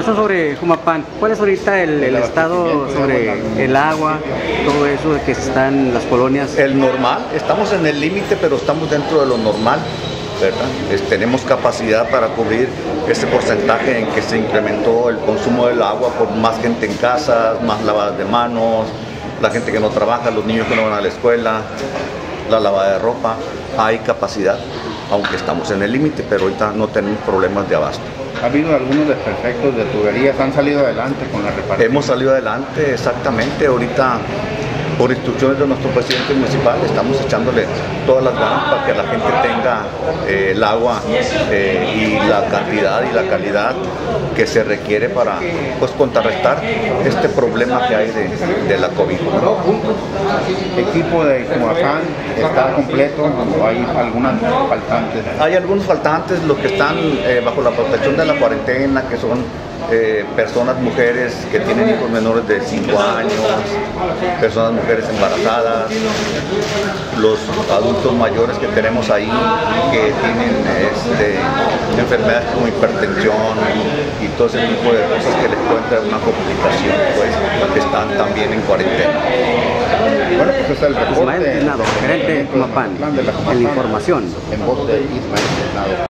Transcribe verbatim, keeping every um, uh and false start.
Sobre Jumapán, ¿cuál es ahorita el, el estado sobre el agua, todo eso de que están las colonias? El normal, estamos en el límite, pero estamos dentro de lo normal, ¿verdad? Es, tenemos capacidad para cubrir ese porcentaje en que se incrementó el consumo del agua por más gente en casa, más lavadas de manos, la gente que no trabaja, los niños que no van a la escuela, la lavada de ropa. Hay capacidad, aunque estamos en el límite, pero ahorita no tenemos problemas de abasto. ¿Ha habido algunos desperfectos de tuberías? ¿Han salido adelante con la reparación? Hemos salido adelante, exactamente. Ahorita, por instrucciones de nuestro presidente municipal, estamos echándole todas las ganas para que la gente tenga eh, el agua eh, y la cantidad y la calidad que se requiere para, pues, contrarrestar este problema que hay de, de la COVID. ¿El equipo de Jumapán está completo o hay algunas faltantes? Hay algunos faltantes, los que están eh, bajo la protección de la cuarentena, que son eh, personas, mujeres que tienen hijos menores de cinco años, personas, mujeres embarazadas, los adultos mayores que tenemos ahí que tienen este, enfermedades como hipertensión y todo ese tipo de cosas que les pueden traer una complicación, pues están también en cuarentena. Bueno, pues ese es el reporte. Ismael Tiznado, gerente de Jumapán, en la información. En voz de Ismael Tiznado.